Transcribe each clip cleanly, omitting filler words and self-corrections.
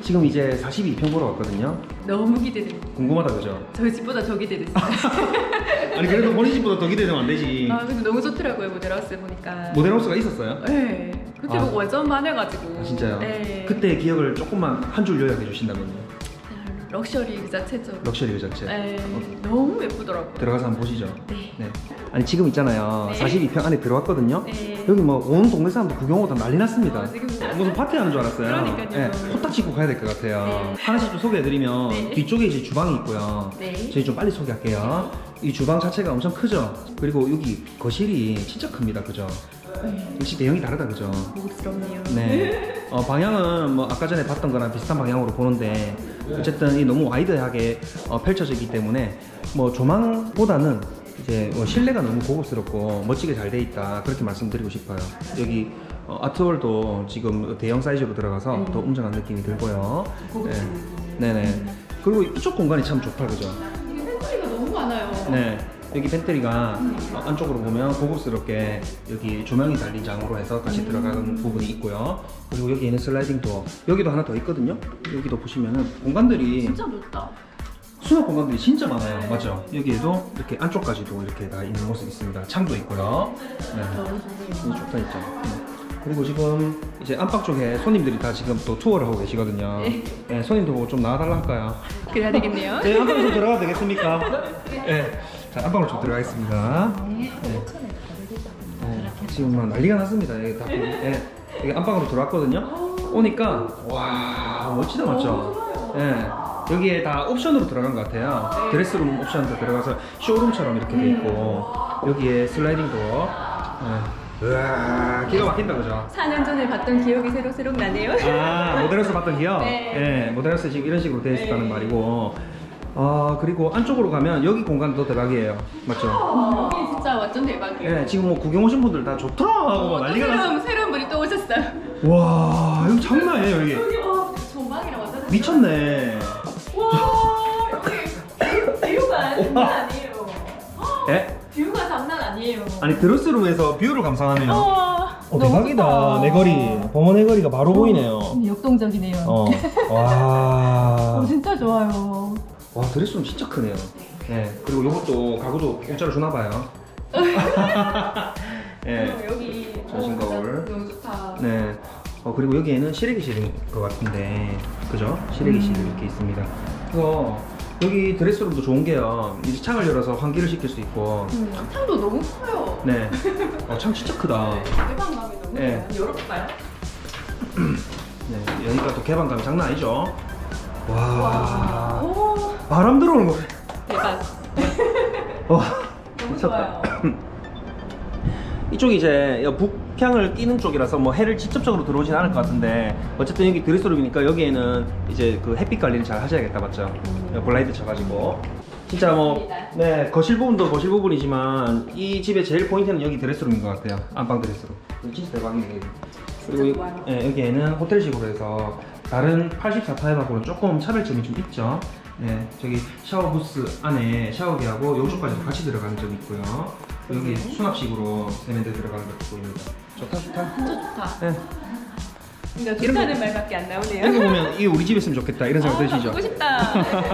지금 이제 42평 보러 왔거든요. 너무 기대됩니다. 궁금하다 그죠? 저희 집보다 더 기대됐어요. 아니 그래도 본인 집보다 더 기대되면 안 되지. 아 근데 너무 좋더라고요 모델하우스 보니까. 모델하우스가 있었어요? 네. 그때 아. 보고 완전 반해가지고. 아, 진짜요? 네. 그때 기억을 조금만 한 줄 요약해 주신다면요. 럭셔리 그 자체죠. 럭셔리 그 자체. 네. 너무 예쁘더라고요. 들어가서 한번 보시죠. 네. 네. 아니 지금 있잖아요. 네. 42평 안에 들어왔거든요. 네. 여기 뭐 온 동네 사람들 구경 오다 난리 났습니다. 지금 무슨 파티 하는 줄 알았어요. 그러니까요. 네, 호딱 찍고 가야 될 것 같아요. 네. 하나씩 좀 소개해드리면 네. 뒤쪽에 이제 주방이 있고요. 네. 저희 좀 빨리 소개할게요. 이 주방 자체가 엄청 크죠. 그리고 여기 거실이 진짜 큽니다. 그죠? 네. 역시 대형이 다르다. 그죠? 고급스럽네요. 네. 방향은 뭐 아까 전에 봤던 거랑 비슷한 방향으로 보는데 어쨌든 이 너무 와이드하게 펼쳐지기 때문에 뭐 조망보다는 이제 뭐 실내가 너무 고급스럽고 멋지게 잘 돼 있다 그렇게 말씀드리고 싶어요. 여기 아트홀도 지금 대형 사이즈로 들어가서 더 웅장한 느낌이 들고요. 고급진. 네. 네네. 그리고 이쪽 공간이 참 좋다. 그죠? 이게 팬트리가 너무 많아요. 네. 여기 팬트리가 안쪽으로 보면 고급스럽게 여기 조명이 달린 장으로 해서 같이 들어가는 부분이 있고요. 그리고 여기에는 슬라이딩 도어. 여기도 하나 더 있거든요. 여기도 보시면은 공간들이 진짜 넓다. 수납 공간들이 진짜 많아요. 맞죠? 여기에도 이렇게 안쪽까지도 이렇게 다 있는 모습이 있습니다. 창도 있고요. 네. 너무 좋네요. 좋다 있죠. 그리고 지금 이제 안방 쪽에 손님들이 다 지금 또 투어를 하고 계시거든요. 네, 손님도 보고 좀 나와달라 할까요? 그래야 되겠네요. 네, 안방으로 좀 들어가도 되겠습니까? 네. 자, 안방으로 좀 들어가겠습니다. 네. 지금 막 난리가 났습니다. 여기 다 네. 여기 안방으로 들어왔거든요. 오니까 와 멋지다 맞죠? 네. 여기에 다 옵션으로 들어간 것 같아요. 드레스룸 옵션도 들어가서 쇼룸처럼 이렇게 돼 있고 여기에 슬라이딩 도어. 네. 우와 기가 막힌다 그죠? 4년 전에 봤던 기억이 새록새록 나네요. 아 모델하우스 봤던 기억? 네. 네 모델하우스 지금 이런 식으로 되어 있었다는 말이고 그리고 안쪽으로 가면 여기 공간도 대박이에요 맞죠? 여기 진짜 완전 대박이에요. 네 지금 뭐 구경 오신 분들 다 좋다 하고 막 난리가 났어. 새로운 분이 또 오셨어요. 와 여기 장난 아니에요 여기. 여기 와 전망이랑 완전 미쳤네. 와 여기 뷰가 장난 아니에요. 예? 뷰가 장난 아니에요. 아니 드레스룸에서 뷰를 감상하네요. 너무 대박이다. 좋다. 내거리 범어 내거리가 바로 보이네요. 역동적이네요. 와. 진짜 좋아요. 와 드레스룸 진짜 크네요. 네 그리고 요것도 가구도 공짜로 주나봐요. 네. 여기 전신 거울. 너무 좋다. 네. 그리고 여기에는 실외기실인 것 같은데 그죠? 실외기실이 이렇게 있습니다. 그래서 여기 드레스룸도 좋은 게요. 이제 창을 열어서 환기를 시킬 수 있고. 창도 너무 커요. 네. 창 진짜 크다. 개방감이 너무 네. 좋아요. 열어볼까요? 네. 여기가 또 개방감이 장난 아니죠? 와. 오 바람 들어오는 거. 대박. 와. 너무 미쳤다. 좋아요. 이쪽이 이제 북향을 끼는 쪽이라서 뭐 해를 직접적으로 들어오진 않을 것 같은데 어쨌든 여기 드레스룸이니까 여기에는 이제 그 햇빛 관리를 잘 하셔야겠다 맞죠? 블라인드 쳐가지고 진짜 뭐 네 거실 부분도 거실 부분이지만 이 집의 제일 포인트는 여기 드레스룸인 것 같아요. 안방 드레스룸 진짜 대박이네요. 그리고 여기에는 호텔식으로 해서 다른 84타입하고는 조금 차별점이 좀 있죠. 네, 저기 샤워 부스 안에 샤워기하고 요쪽까지도 같이 들어가는 점이 있고요. 여기 수납식으로 세면대 들어가는 것도 보입니다. 좋다 좋다. 진짜 좋다. 네. 근데 좋다는 말밖에 안 나오네요. 이거 보면 이게 우리 집에 있으면 좋겠다 이런 생각 드시죠? 갖고 싶다.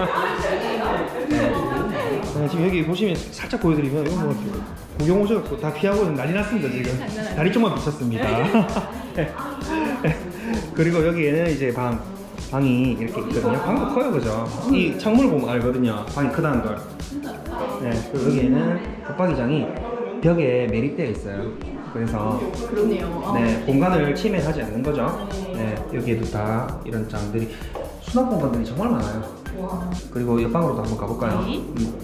네, 지금 여기 보시면 살짝 보여드리면 이거 뭐 구경 오셔서 다 피하고 난리 났습니다 지금. 다리 쪽만 비쳤습니다. 네. 그리고 여기에는 이제 방이 이렇게 있거든요. 방도 커요 그죠? 이 창문을 보면 알거든요 방이 크다는 걸. 네, 그리고 여기에는 붙박이장이 벽에 매립되어 있어요. 그래서 그러네요. 네, 공간을 침해하지 않는 거죠. 네, 여기에도 다 이런 장들이 수납 공간들이 정말 많아요. 와. 그리고 옆방으로도 한번 가볼까요? 네.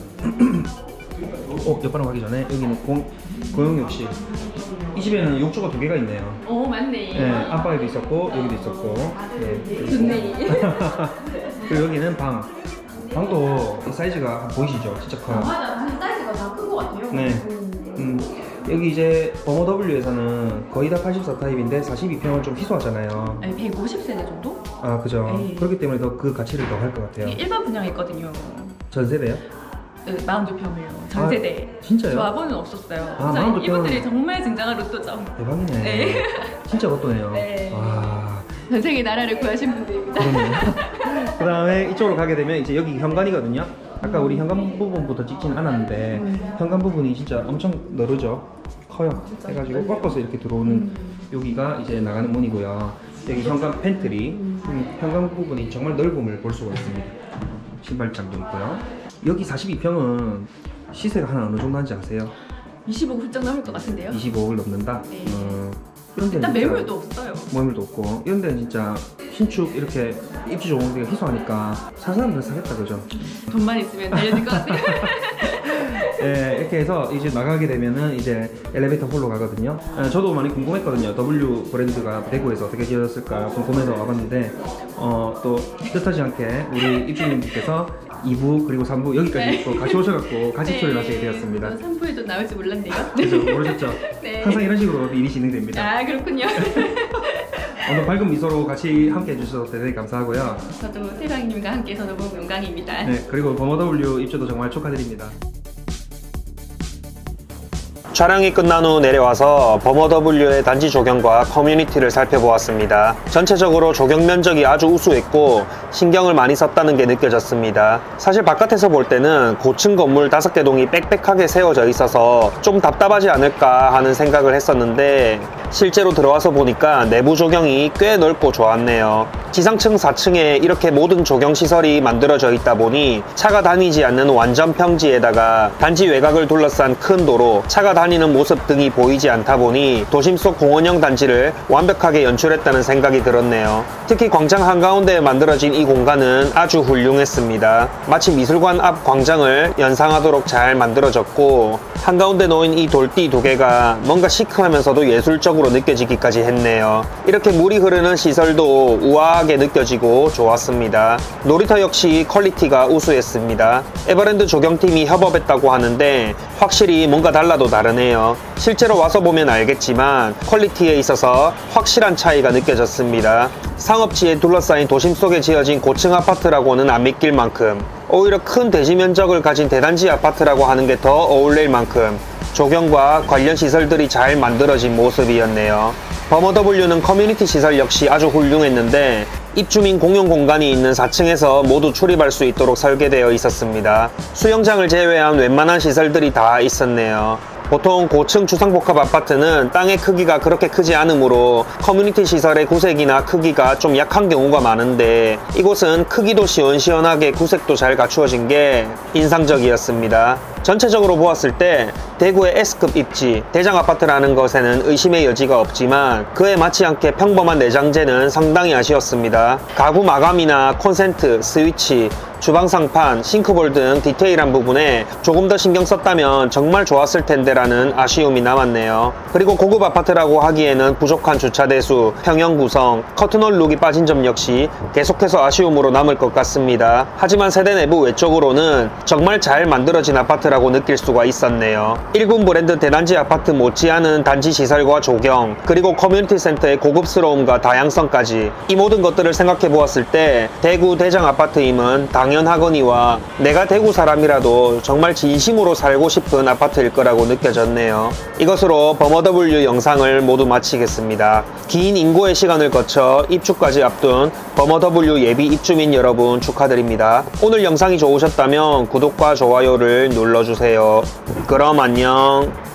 옆방으로 가기 전에 여기는 공용욕실. 이 집에는 욕조가 2개가 있네요. 오 맞네. 네, 안방에도 있었고 여기도 있었고. 네, 좋네. 그리고 여기는 방도 사이즈가 보이시죠? 진짜 커요. 맞아. 사이즈가 다 큰 것 같아요. 네. 여기 이제 범어 W에서는 거의 다 84타입인데 42평은 좀 희소하잖아요. 아니 150세대 정도? 아 그죠. 에이. 그렇기 때문에 더 그 가치를 더 할 것 같아요. 이게 일반 분양했거든요. 전세대요? 네, 42평이요. 전세대. 진짜요? 조합원은 없었어요. 아, 그래서 42평. 이분들이 정말 진정한 로또죠. 대박이네. 네. 진짜 로또네요. 네. 와. 전생의 나라를 구하신 분들입니다. 그 다음에 이쪽으로 가게 되면 이제 여기 현관이거든요. 아까 우리 현관 부분부터 찍지는 않았는데 현관 부분이 진짜 엄청 넓죠. 커요. 해가지고 꺾어서 이렇게 들어오는 여기가 이제 나가는 문이고요. 여기 현관 팬트리, 현관 부분이 정말 넓음을 볼 수가 있습니다. 신발장도 있고요. 여기 42평은 시세가 한 어느 정도 하는지 아세요? 25 훌쩍 넘을 것 같은데요? 25억을 넘는다? 네. 이런 데는 일단 진짜 매물도 없어요. 매물도 없고 이런 데는 진짜 신축 이렇게 입지 좋은 데가 희소하니까 살 사람들은 사겠다 그죠? 돈만 있으면 달려질 것 같아요. 네, 이렇게 해서 이제 나가게 되면은 이제 엘리베이터 홀로 가거든요. 저도 많이 궁금했거든요. W 브랜드가 대구에서 어떻게 지어졌을까 궁금해서 와봤는데 또 뜻하지 않게 우리 입주민분께서 2부 그리고 3부 여기까지 네. 또 같이 오셔갖고 같이 투를 하시게 되었습니다. 3부에도 나올 줄 몰랐네요. 그죠? 모르셨죠? 네. 항상 이런 식으로 일이 진행됩니다. 아, 그렇군요. 오늘 밝은 미소로 같이 함께 해주셔서 대단히 감사하고요. 저도 세랑님과 함께해서 너무 영광입니다. 네, 그리고 범어W 입주도 정말 축하드립니다. 촬영이 끝난 후 내려와서 범어W의 단지 조경과 커뮤니티를 살펴보았습니다. 전체적으로 조경 면적이 아주 우수했고 신경을 많이 썼다는 게 느껴졌습니다. 사실 바깥에서 볼 때는 고층 건물 5개 동이 빽빽하게 세워져 있어서 좀 답답하지 않을까 하는 생각을 했었는데 실제로 들어와서 보니까 내부 조경이 꽤 넓고 좋았네요. 지상층 4층에 이렇게 모든 조경 시설이 만들어져 있다 보니 차가 다니지 않는 완전 평지에다가 단지 외곽을 둘러싼 큰 도로, 차가 다니는 모습 등이 보이지 않다 보니 도심 속 공원형 단지를 완벽하게 연출했다는 생각이 들었네요. 특히 광장 한가운데에 만들어진 이 공간은 아주 훌륭했습니다. 마치 미술관 앞 광장을 연상하도록 잘 만들어졌고 한가운데 놓인 이 돌띠 2개가 뭔가 시크하면서도 예술적으로 느껴지기까지 했네요. 이렇게 물이 흐르는 시설도 우아하게 느껴지고 좋았습니다. 놀이터 역시 퀄리티가 우수했습니다. 에버랜드 조경팀이 협업했다고 하는데 확실히 뭔가 달라도 다르네요. 실제로 와서 보면 알겠지만 퀄리티에 있어서 확실한 차이가 느껴졌습니다. 상업지에 둘러싸인 도심 속에 지어진 고층 아파트라고는 안 믿길 만큼 오히려 큰 대지 면적을 가진 대단지 아파트라고 하는 게 더 어울릴 만큼 조경과 관련 시설들이 잘 만들어진 모습이었네요. 범어W는 커뮤니티 시설 역시 아주 훌륭했는데 입주민 공용 공간이 있는 4층에서 모두 출입할 수 있도록 설계되어 있었습니다. 수영장을 제외한 웬만한 시설들이 다 있었네요. 보통 고층 주상복합 아파트는 땅의 크기가 그렇게 크지 않으므로 커뮤니티 시설의 구색이나 크기가 좀 약한 경우가 많은데 이곳은 크기도 시원시원하게 구색도 잘 갖추어진 게 인상적이었습니다. 전체적으로 보았을 때 대구의 S급 입지, 대장 아파트라는 것에는 의심의 여지가 없지만 그에 맞지 않게 평범한 내장재는 상당히 아쉬웠습니다. 가구 마감이나 콘센트, 스위치, 주방 상판, 싱크볼 등 디테일한 부분에 조금 더 신경 썼다면 정말 좋았을 텐데라는 아쉬움이 남았네요. 그리고 고급 아파트라고 하기에는 부족한 주차 대수, 평형 구성, 커튼홀 룩이 빠진 점 역시 계속해서 아쉬움으로 남을 것 같습니다. 하지만 세대 내부 외적으로는 정말 잘 만들어진 아파트라고 느낄 수가 있었네요. 1군 브랜드 대단지 아파트 못지않은 단지 시설과 조경, 그리고 커뮤니티 센터의 고급스러움과 다양성까지 이 모든 것들을 생각해 보았을 때 대구 대장 아파트임은 당연하거니와 내가 대구 사람이라도 정말 진심으로 살고 싶은 아파트일 거라고 느껴졌네요. 이것으로 범어W 영상을 모두 마치겠습니다. 긴 인고의 시간을 거쳐 입주까지 앞둔 범어W 예비 입주민 여러분 축하드립니다. 오늘 영상이 좋으셨다면 구독과 좋아요를 눌러주세요. 그럼 안녕.